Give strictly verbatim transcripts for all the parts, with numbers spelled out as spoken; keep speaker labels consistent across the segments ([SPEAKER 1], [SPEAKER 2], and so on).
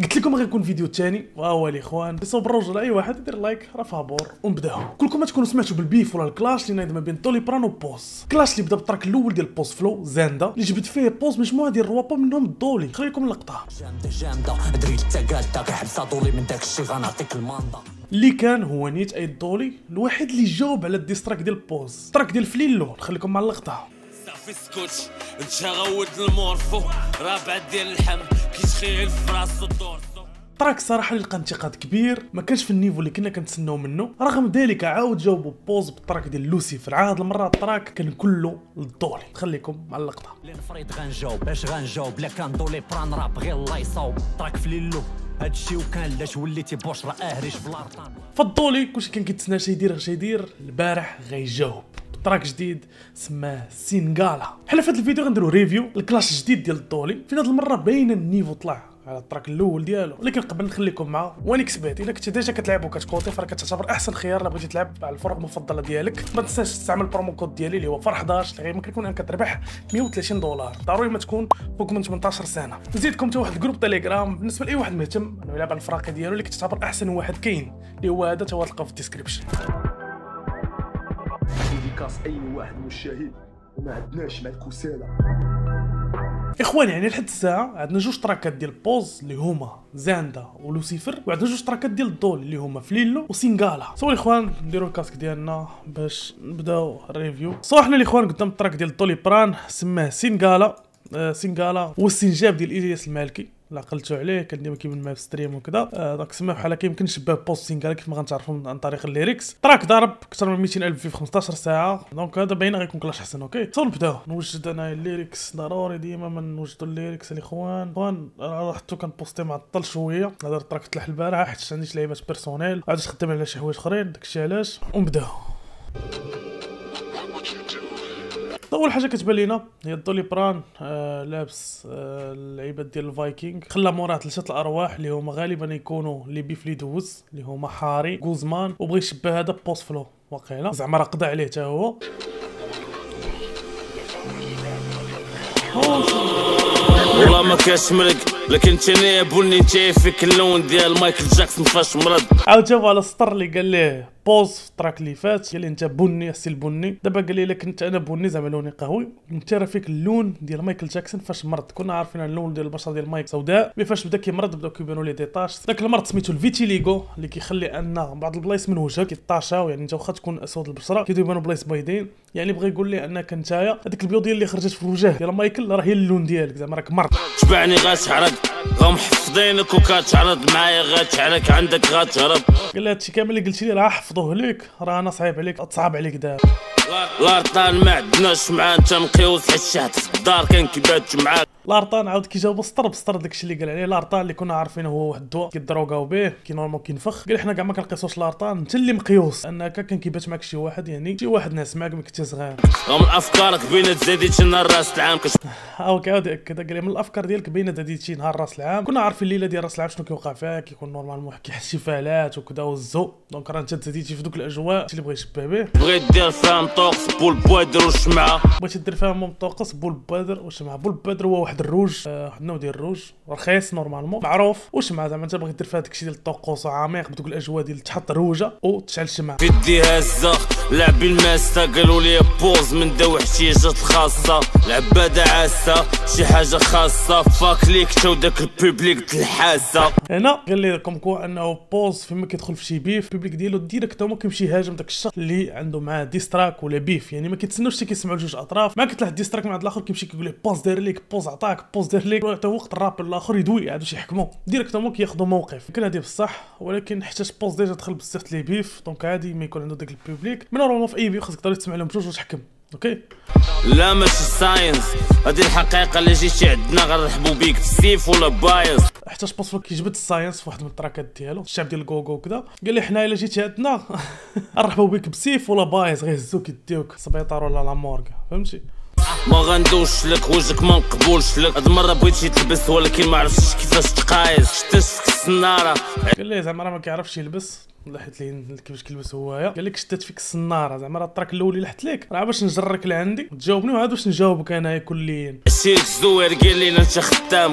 [SPEAKER 1] قلت لكم غيكون فيديو ثاني وهو الاخوان يصوب الرجل اي واحد يدير لايك راه فابور ونبداو. كلكم ما تكونوا سمعتوا بالبيف ولا الكلاش اللي نايض ما بين دولي بران وبوز. كلاش اللي بدا بالتراك الاول ديال بوز فلو زاندا اللي جبت فيه بوز مجموعه ديال الروابا منهم دولي. خليكم اللقطه
[SPEAKER 2] جامده جامده دريت تاكادا كيحبسها دولي من داك الشيء غنعطيك الماندا
[SPEAKER 1] اللي كان هو نيت اي دولي الوحيد اللي جاوب على الديستراك ديال بوز. التراك ديال فليلو نخليكم مع اللقطه.
[SPEAKER 3] صافي سكوت انت غود المورفو رابع ديال اللحم كيتخيل في راسو الدور.
[SPEAKER 1] تراك صراحه اللي لقى انتقاد كبير ما كانش في النيفو اللي كنا كنتسناو منه. رغم ذلك عاود جاوبوا بوز بالتراك ديال لوسيفر. عاد المره التراك كان كله للدولي. خليكم مع اللقطه.
[SPEAKER 2] اللي نفريد غنجاوب باش غنجاوب لا كان دولي بران راب غير الله يصاوب تراك فليلو هادشي وكان لاش وليتي بوشرا اهريش في الارطان.
[SPEAKER 1] فالدولي كلشي كان كيتسنى شي يدير شي يدير البارح غيجاوب تراك جديد سماه سينغالا. حنا في هذا الفيديو غنديرو ريفيو الكلاش جديد ديال الدولي. في هذه المره باين النيفو طلع على التراك الاول ديالو. ولكن قبل نخليكم مع وانكس بيت. الا كنت ديجا كتلعب وكتكوتي فراه كتعتبر احسن خيار الا بغيتي تلعب على الفرق المفضله ديالك. ما تنساش تستعمل البرومو كود ديالي اللي هو فرح احد عشر اللي غيمكن يكون انك تربح مية وثلاثين دولار. ضروري ما تكون فوق من ثمنطاش سنه. نزيدكم حتى واحد الجروب تيليجرام بالنسبه لاي واحد مهتم انه يلعب على الفراقي ديالو اللي كتعتبر احسن واحد كاين اللي هو هذا تا هو تلقاو في الديسكريبشن.
[SPEAKER 4] ديكاس اي واحد مشاهد وما عندناش مع الكسالى.
[SPEAKER 1] اخواني يعني لحد الساعه عندنا جوج تراكات ديال بوز اللي هما زاندا ولوسيفر وعندنا جوج تراكات ديال الدول اللي هما فليلو وسينغالا. سو الاخوان نديروا الكاسك ديالنا باش نبداو الريفيو. سو حنا الاخوان قدام التراك ديال دولي بران سماه سينغالا. آه سينغالا هو السنجاب ديال الياس المالكي لا قلتو عليه كان ديما كيبان معايا في ستريم وكذا. آه داك سماه بحال هكا يمكن شبه بوست سينغالا كيف ما غنتعرفوا عن طريق الليريكس. تراك ضرب اكثر من مئتين الف في خمسطاش ساعه دونك هذا باين غيكون كلاش احسن. اوكي سو نبداو. نوجد انا الليريكس ضروري ديما ما نوجدوا الليريكس الاخوان. اخوان لاحظتو كان بوستي معطل شويه. هذا التراك طلع البارح حيت عنديش لعيبات بيرسونيل عاد خدام على شي حوايج اخرين داكشي علاش. ونبداو. اول حاجه كتبان لينا هي دولي بران آه لابس آه اللعيبات ديال الفايكينغ. خلى موراه ثلاثه الارواح اللي هما غالبا يكونوا لي بيف لي دوز اللي هما حاري غوزمان وبغى يشبه هذا بوست فلو واقيلا زعما راه قضى عليه حتى هو.
[SPEAKER 3] والله ما كاش مرق لكن تاني بني جاي فيك اللون ديال مايكل جاكسون فاش مرض.
[SPEAKER 1] عاود جاوب على السطر اللي قال ليه بوز في التراك اللي فات. قال لي انت بني السي البني. دابا قال لي الا كنت انا بني زعما لوني قهوي انت راه فيك اللون ديال مايكل جاكسون فاش مرض. كنا عارفين اللون ديال البشره ديال مايك سوداء مي فاش بدا كيمرض بداو كيبانوا لي ديتاش. داك المرض سميتو الفيتيليغو اللي كيخلي ان بعض البلايص من وجهك كيطاشاو يعني انت واخا تكون اسود البشره كيبداو يبانوا بلايص بيضين. يعني بغى يقول لي انك نتايا هذيك البيضيه اللي خرجت في الوجه ديال مايكل راه هي اللون ديالك زعما راك مرض.
[SPEAKER 3] تبعني غتعرض غمحفظينك وكتعرض معايا غتعرك عندك غتهرب.
[SPEAKER 1] قال لي هادشي كامل اللي قلتي لي راه حفظوه ليك راه انا صعيب عليك تصعب عليك دابا.
[SPEAKER 3] لارطان ما عندناش معاه انت مقيوس حيت شحت في الدار كان كيبات معاك.
[SPEAKER 1] لارطان عاود كيجاوب سطر بسطر داكشي اللي قال عليه. لارطان اللي كنا عارفينه هو واحد الدواء كيدروغاو به كي نورمال كينفخ. قال حنا كاع ما كنقيسوش لارطان انت اللي مقيوس انك كان كيبات معاك شي واحد يعني شي واحد ناس معاك ما كنتي صغير.
[SPEAKER 3] من افكارك بين تزاديتي نهار راس العام كت...
[SPEAKER 1] هاو كيعاود ياكد. قال لي من الافكار ديالك بين تزاديتي نهار راس العام. كنا عارفين الليله ديال راس العام شنو كيوقع فيها كيكون نورمالمون كيحس شي فالات وكذا والزو دونك راه انت تزاديتي في دوك الاجواء اللي بغى يشبه به.
[SPEAKER 3] بغيت دير فهم طوكس بول بوادر والشمعه.
[SPEAKER 1] بغيتي دير فيها مطوقس بول بادر وشمعه. بول بادر هو واحد الروج آه واحد النوع ديال الروج رخيص نورمالمون معروف. وشمعه زعما انت بغيت دير فيها داكشي ديال الطقوس عميق بدوك الاجواء ديال تحط روجه وتشعل الشمعه.
[SPEAKER 3] في ديها الزخ لعبي الماسه قالوا لي بوز من داو احتياجات الخاصه العباده عاسه شي حاجه خاصه فاك ليك تو داك البوبليك الحاسه. هنا قال لي كومكو انه بوز فيما كيدخل في شي بيف البوبليك ديالو ديريكت هما كيمشي يهاجم داك الشخص اللي عنده معاه ديستراك ولا بيف يعني ما كيتسناوش حتى كيسمعوا جوج اطراف. ما كتلاح ديستراك مع الاخر كيمشي كيقول ليه بوز داير ليك بوز عطاك بوز داير ليك حتى وقت الراب الاخر يدوي عادو شي يحكموا ديريكت هما كياخذوا موقف. يمكن هذه بصح ولكن حتى بوز ديجا دخل بزاف لي بيف دونك عادي ما يكون عنده داك البوبليك. من نورمالمون في اي بيف خاصك تقدر تسمع لهم بجوج وتحكم. اوكي لا ماشي ساينس هذه الحقيقه اللي جيتي عندنا غنرحبوا بيك بالسيف ولا بايظ.
[SPEAKER 1] حتى بوز كيجبد الساينس في واحد من التراكات ديالو الشعب ديال الكوكو وكذا. قال لي حنا الا جيتي عندنا نرحبوا بك بسيف ولا بايظ غيهزوك يديوك السبيطار ولا لا مورغ فهمتي.
[SPEAKER 3] ما غندوش لك وجهك ما نقبولش لك. هاد المره بغيتي تلبس ولكن ما عرفتش كيفاش تقايس شتش فيك السناره.
[SPEAKER 1] قال لي زعما راه ما كيعرفش يلبس لحت لي كيفاش كيلبس هوايا. قال لك شدت فيك السناره زعما راه التراك الاول اللي لحت لك راه باش نجرك لعندي تجاوبني وعاد واش نجاوبك انايا كليا.
[SPEAKER 3] السيرك الزوير قال لي انت خدام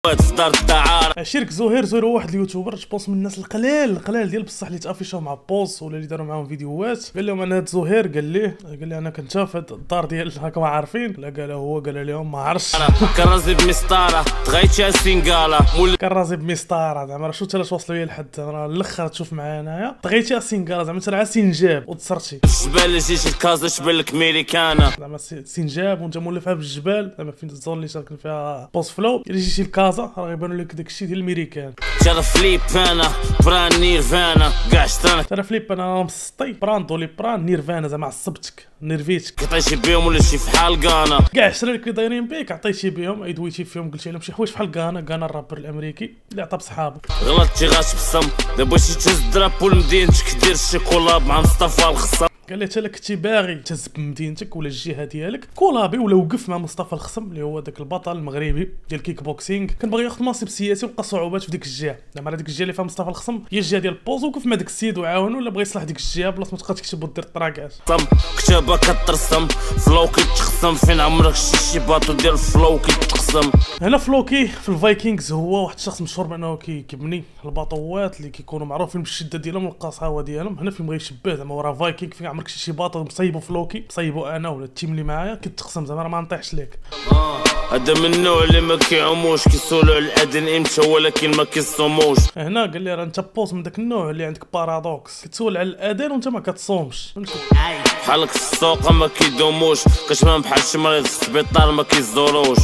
[SPEAKER 3] في دار الدعارة.
[SPEAKER 1] عشيرك زهير زهير هو واحد اليوتيوبر جوبونس من الناس القلال القلال ديال بصح اللي تافيشاو مع بوز ولا اللي داروا معاهم فيديوهات. قال لهم انا هاد زهير قال ليه قال لي انا كنت في الدار ديال هكا ما عارفين لا قال هو قال لهم ما عرفتش.
[SPEAKER 3] كرازي بمسطرة تغيتي سينغالا
[SPEAKER 1] كرازي بمسطره زعما راه شو تلا توصلوا لي لحد راه الاخر تشوف معايا انايا طغيتي سينغالا زعما انت راه سينجاب وتصرتي
[SPEAKER 3] الجبال جيتي لكازا تبان لك ميريكانا
[SPEAKER 1] زعما سينجاب وانت مولفها بالجبال زعما فين الزون اللي ساكن فيها بوست فلو الا جيتي لكازا راه غيبانوا لك داكشي ديال الميريكان.
[SPEAKER 3] ترى فليب انا بران نيرفانا كاع شطرنا
[SPEAKER 1] ترى فليب انا مسطي براندو لي بران نيرفانا زعما عصبتك نيرفيتك
[SPEAKER 3] عطيتي بهم ولا شي فحال كانا
[SPEAKER 1] كاع عشرين اللي دايرين بيك عطيتي بهم اي دويتي فيهم قلتي لهم شي حوايج بحال كانا كانا الرابر الامريكي اللي عطى بصحابو.
[SPEAKER 3] غلطتي غاتبسم دابا شي تهز درابو لمدينتك دير شي كولاب مع مصطفى الخصم.
[SPEAKER 1] قال لي حتى لك كنتي باغي تهز بمدينتك ولا الجهه ديالك كولابي ولا وقف مع مصطفى الخصم اللي هو داك البطل المغربي ديال الكيك بوكسينغ كان باغي ياخذ منصب سياسي وبقى صعوبات في ديك الجهه زعما ديك الجهه اللي فيها مصطفى الخصم هي الجهه ديال بوز وقف مع داك السيد وعاونو ولا بغى يصلح ديك الجهه بلاص ما تبقى تكتب ودير الطراكات.
[SPEAKER 3] كتابه كترسم فلو كيتخصم فين عمرك شتي شي باطو ديال الفلو كيتخصم.
[SPEAKER 1] هنا فلوكي في الفايكنجز هو واحد الشخص مشهور بانه كي كيبني الباطوات اللي كيكونوا معروفين بالشده ديالهم والقساوه ديالهم. هنا فين بغى يشبه زعما وراه فايكنج فين عمرك شي باطو مصيبو فلوكي مصيبو انا ولا التيم اللي معايا كيتقسم زعما ما نطيحش ليك.
[SPEAKER 3] هذا من النوع اللي ما كيعوموش كيسولوا على الاذن امتى ولكن ما كيصوموش.
[SPEAKER 1] هنا قال لي راه انت بوز من داك النوع اللي عندك بارادوكس كتسول على الاذان وانت ما كتصومش
[SPEAKER 3] بحالك في السوق ما كيدوموش كتبان بحال شي مريض في السبيطار ما كيزوروش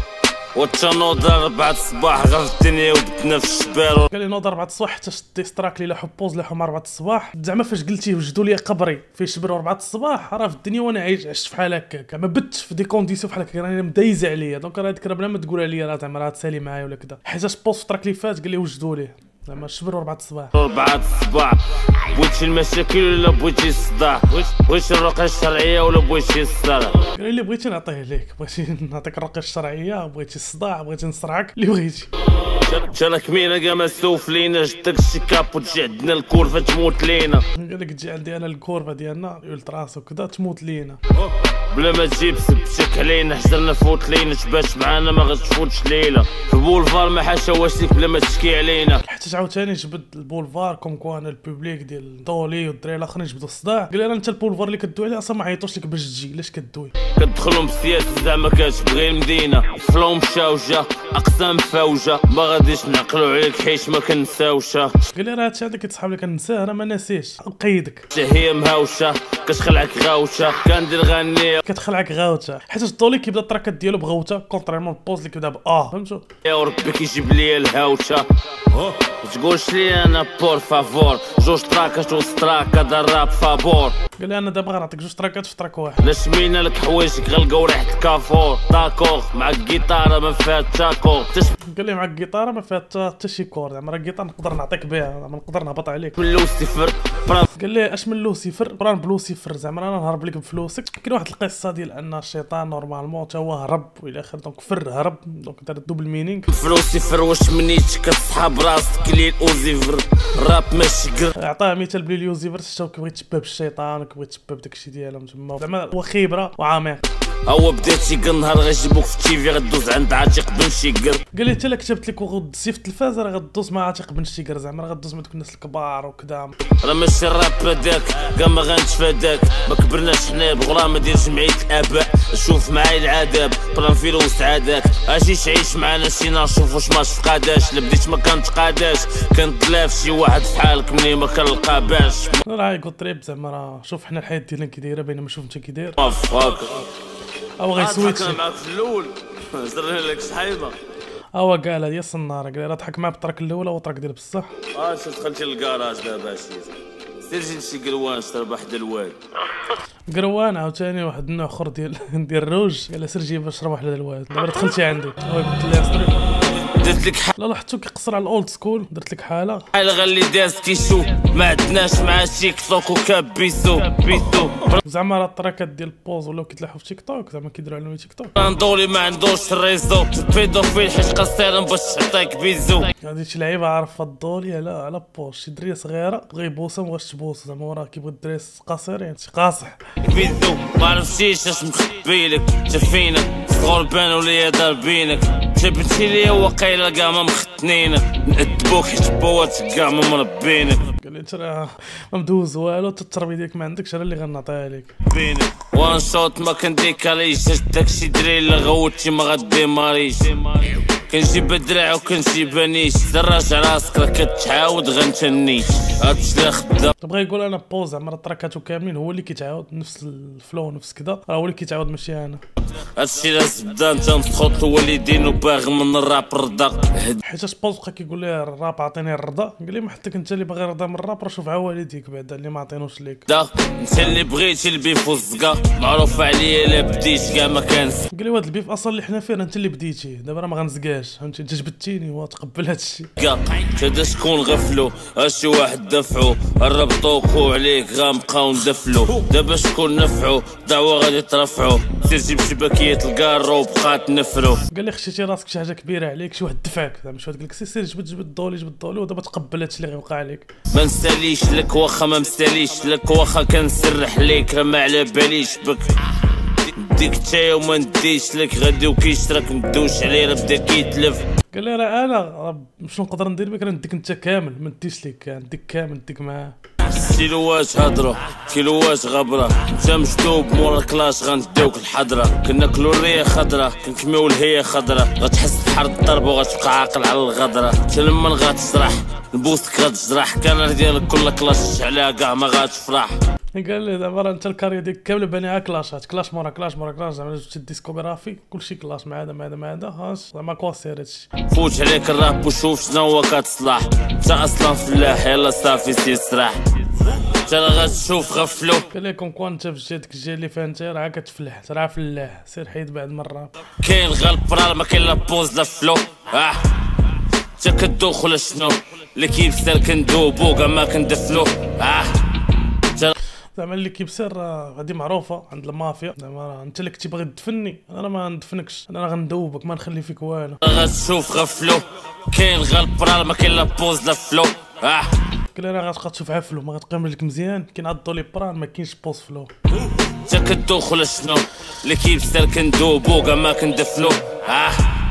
[SPEAKER 3] وتنوض أربعة الصباح غير في الدنيا وبدنا في الشبال.
[SPEAKER 1] قال لي نوض أربعة الصباح حتى شدي ستراك لي لاحو بوز لاحو مع أربعة الصباح زعما فاش قلتي وجدوا لي قبري فيه شبر أربعة الصباح راه في الدنيا وانا عايش عشت بحال هكاك ما بتش في دي كونديسيون بحال هكاك راني مدايزه عليا دونك راه هذيك راه بلا ما تقول عليا راه زعما راه تسالي معايا ولا كذا حيت بوز في التراك اللي فات قال لي وجدوا ليه زعما الشبر أربعة الصباح.
[SPEAKER 3] أربعة الصباح بغيتي المشاكل ولا بغيتي الصداع واش الرقيه الشرعيه ولا بغيتي الصرع.
[SPEAKER 1] قال لي اللي بغيتي نعطيه ليك بغيتي نعطيك الرقيه الشرعيه بغيتي الصداع بغيتي نصرعك اللي بغيتي.
[SPEAKER 3] جانا كمينه كاع ما سوف لينا جدك شي كابو تجي عندنا الكورفه تموت لينا.
[SPEAKER 1] قال لك تجي عندي انا الكورفه ديالنا التراس وكذا تموت لينا
[SPEAKER 3] بلا ما تجيب سبتك علينا حجرنا فوت لينا تبات معانا ما غتفوتش ليله في البولفار ما حاشا واشيك بلا ما تشكي علينا.
[SPEAKER 1] حتى عاوتاني جبد البولفار كوم كوا انا البوبليك ديال دولي والدراري الاخرين جبدوا الصداع قال لي راه انت البولفار اللي كدوي عليه اصلا ما عيطوش لك باش تجي علاش كدوي
[SPEAKER 3] كتدخلهم بالسياسه زعما كتبغي المدينه فلوم شاوجه اقسام فوجه ما غاديش نعقلوا عليك حيت ما كنساوش.
[SPEAKER 1] قال لي راه هادشي هذا كيتصحاب لك كنساه راه ما ناسيش نقيدك
[SPEAKER 3] هي مهاوشه كتخلعك غاوشه كندير غنيه
[SPEAKER 1] كتخلعك غاوته حيت الدولي كيبدا التراكات ديالو بغوته كونتريرمون البوز اللي كيبدا باه فهمتوا
[SPEAKER 3] يا ربي كيجيب لي الهاوشه تقولش لي انا بور فافور جوج تراكات وستراكا دراب فابور.
[SPEAKER 1] قال لي انا دابا غنعطيك جوج تراكات في تراك واحد
[SPEAKER 3] لا شمينا لك حوايجك غلقاو ريحه كافور داكور مع الجيتاره ما فيها تاكور.
[SPEAKER 1] قال لي مع الجيتاره ما فيها حتى شي كور زعما راه الجيتار نقدر نعطيك بها زعما نقدر نهبط عليك
[SPEAKER 3] من لوسيفر.
[SPEAKER 1] قال لي اش من لوسيفر بران بلوسيفر زعما انا نهرب لك بفلوسك. كاين واحد القصه ديال ان الشيطان نورمالمون حتى هو هرب والى اخره دونك فر هرب دونك دار دوبل مينينغ.
[SPEAKER 3] فلوسيفر واش منيت كتصحاب راسك لي اوزيفر راب ماشي كر.
[SPEAKER 1] عطاه مثال بلي اليوزيفر حتى كيبغي يتشبه بالشيطان وكيبغي يتشبه بداكشي ديالهم تما زعما هو خبره وعميق.
[SPEAKER 3] هو بديتي كل نهار غيجيبوك في التيفي غدوز عند عتيق بن شيكر.
[SPEAKER 1] قال لي حتى الا كتبت لك وغدزي في التلفاز راه غدوز مع عتيق بن شيكر زعما راه غدوز مع دوك الناس الكبار وكذا.
[SPEAKER 3] راه ماشي الراب هذاك كاع ما غنتفاداك ما كبرناش حنا بغرامه ديال جمعيه الاباء شوف معايا العذاب بلان فيلو وسعاداك اجي تعيش معانا شي نهار شوف واش ما تفقاداش لا بديت ما كنتقاداش كنطلاف شي واحد فحالك مني ما كنلقى باش.
[SPEAKER 1] راه يقول طريب زعما راه شوف حنا الحياه ديالنا كي دايره بينما شوف انت كي داير
[SPEAKER 3] فاك
[SPEAKER 1] او غيسويتشي.
[SPEAKER 3] انا معاك في الاول زرنا لك شحيمه
[SPEAKER 1] هو قال هادي الصناره قال راه ضحك معاه بالطراك الاولى والطراك ديال بصح.
[SPEAKER 3] اه شفت دخلتي للكراج دابا شي سير جيب شي قروان شرب واحد الواد
[SPEAKER 1] قروان عاوتاني واحد النوع اخر ديال ديال الروج قال سير جيب شرب واحد الواد دابا دخلتي عندي هو قلت لها
[SPEAKER 3] درت لك
[SPEAKER 1] لا لا حتى كيقصر على الاولد سكول درت لك حاله
[SPEAKER 3] حال غالي داز كيشوف ما عندناش مع تيك توك وكابيسو بيتو
[SPEAKER 1] زعما راه التراكات ديال بوز ولاو كيتلاحوا في تيك توك زعما كيديروا عليهم تيك توك.
[SPEAKER 3] ندوري ما عندوش الريزو بيدوفيل حيت قصير باش تعطيك بيزو.
[SPEAKER 1] هادي شي لعيبه عارف الدولي على على بوز شي دريه صغيره بغا يبوسها مبغاش تبوس زعما وراه كيبغي الدراري قصيرين شي قاصح
[SPEAKER 3] بيزو ما عرفتيش اش مخبي لك شافينك صغور بانوا ليا ضاربينك جبتي ليا واقيلا عايله كاع ما مختنينك، نأدبوك حيت بواتك كاع ما مربينك.
[SPEAKER 1] قال لي انت راه ما مدوز والو، التربيه ديالك ما عندكش، انا اللي غنعطيها لك
[SPEAKER 3] بينك وان شوت ما كنديكاليش، داكشي دري الا غوتي ما غديماريش. كنجيب الدراع وكنجيب نيش، دراج على راسك راه كتعاود غنتنيش. هادشي اللي خدام
[SPEAKER 1] بغا يقول انا بوز زعما التراكاتو كاملين هو اللي كيتعاود نفس الفلو نفس كذا، راه هو اللي كيتعاود ماشي انا.
[SPEAKER 3] هادشي اللي زبدا انت متخوط والدين وباغي من الراب رضا.
[SPEAKER 1] حيت بوز بقى كيقول لي الراب عطيني الرضا، قال لي ما حتى انت اللي باغي رضا من الراب، راه شوف والديك بعدا اللي ما عطينوش ليك.
[SPEAKER 3] دا انت اللي بغيتي البيف والزقا، معروف عليا الا بديت كاع ما كانس.
[SPEAKER 1] قال لي واد البيف اصلا اللي حنا فيه انت اللي بديتي، دابا راه ما غنزقاش، فهمتي انت جبدتيني وتقبل هادشي.
[SPEAKER 3] هذا شكون غفلو، هادشي واحد دفعو، ربطوك وعليك غنبقاو ندفلو. دابا شكون نفعو، دعوة غادي ترفعو، سير جيب شبكية الكارو وبقى تنفرو.
[SPEAKER 1] قال لي خشيتي راسك شي حاجه كبيره عليك، شي واحد دفعك زعما شي واحد قال لك سير سير جبد جبد الدولي جبد الدولي، ودابا تقبل هادشي اللي غيوقع عليك.
[SPEAKER 3] ما نساليش لك واخا ما مساليش لك، واخا كنسرح ليك راه ما على باليش بك. نديك تايا وما نديش لك، غادي وكيشترك ندوش عليه راه بدا كيتلف.
[SPEAKER 1] قال لي راه انا راه شنو نقدر ندير بك، راه نديك انت كامل ما نديش ليك، نديك كامل نديك معاه.
[SPEAKER 3] كيلوات هضرة كيلوات غبرة، انت مشدوب مورا الكلاش غنديوك الحضرة. كناكلو الريه خضرة كنكميو الهية خضرة، غتحس بحر الضرب وغتبقى عاقل على الغدرة. انت لما غتسرح نبوسك غتجرح، كان ديالك كل كلاش عليها كاع ما غتفرح.
[SPEAKER 1] قال لي دابا راه انت الكارير ديالك كامله بانيها كلاشات، كلاش مورا كلاش مورا كلاش، زعما جبتي الديسكوغرافي كلشي كلاش مع هذا مع هذا مع هذا، هاش زعما كواسير هادشي.
[SPEAKER 3] فوت عليك الراب وشوف شنو هو كتصلح، انت اصلا فلاح يلا صافي سير سرح، انت راه غتشوف غفلو.
[SPEAKER 1] قال لكم كون انت في جهتك الجهه اللي فيها انت راه كتفلح، راه فلاح، سير حيد بعد مرة.
[SPEAKER 3] كاين غالب راه ما كاين لا بوز لا فلو، اه انت كدوخ ولا شنو، اللي كيبسر كندوبو كاع ما كندفلو. اه
[SPEAKER 1] زعما اللي كيبسر هادي معروفه عند المافيا، زعما انت اللي كنتي باغي تدفني، انا ما ندفنكش، انا غندوبك ما نخلي فيك والو.
[SPEAKER 3] غتشوف غفلو كاين غالب راه ما كاين لا بوز لا فلو. اه
[SPEAKER 1] قال انا غتبقى تشوف عفلو ما غتقيم لك مزيان، كينعضوا لي بران ما كاينش بوز فلو.
[SPEAKER 3] انت كدوخ ولا شنو، اللي كيبسر كندوبو كاع ما كندفلو. اه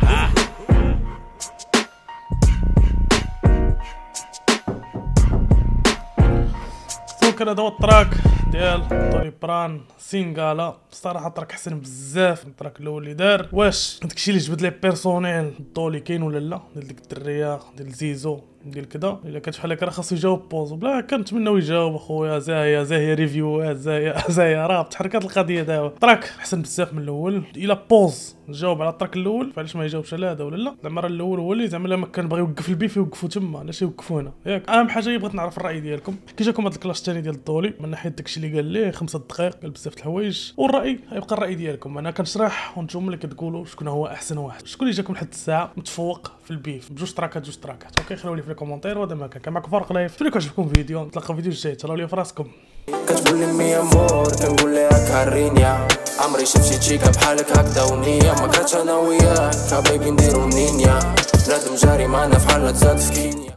[SPEAKER 1] كان هذا هو التراك ديال طولي بران سينغالا. الصراحه التراك حسن بزاف من التراك الاول اللي دار. واش داكشي اللي جبد لي بيرسونيل الطولي كاين ولا لا، ديال ديك الدريه ديال زيزو ديال كذا، الا كانت بحال هكا راه خاصو يجاوب بوز، بلا كنتمناو يجاوب اخويا. زاهيه زاهيه ريفيوات زاهيه زاهيه راه تحركات القضيه دابا. التراك حسن بزاف من الاول، الا بوز جاوب على التراك الاول فعلاش ما يجاوبش على هذا ولا لا. زعما راه الاول هو اللي زعما لما كان باغي يوقف البيف يوقفوا تما، علاش يوقفوا هنا ياك. اهم حاجه بغيت نعرف الراي ديالكم كي جاكم هذا الكلاش الثاني ديال الطولي، من ناحيه داكشي اللي قال ليه خمسة دقائق قال بزاف د الحوايج، والراي غيبقى الراي ديالكم. انا كنشرح وانتم اللي كتقولوا شكون هو احسن واحد، شكون اللي جاكم لحد الساعه متفوق في البيف بجوج تراكات جوج تراكات. اوكي خليو لي في الكومونتير. وهذا ما كان معكم فارق لايف. شكون عجبكم الفيديو، نتلاقاو فيديو جاي، تهلاو لي في راسكم.
[SPEAKER 5] كتقول لي مي امور كنقول لها كارينيا، عمري شفت شي تشيكا بحالك هكدا ونية، ما كرهتش انا وياك كبيبي نديرو نينيا، بنادم جاري معنا فحال تزاد في كينيا.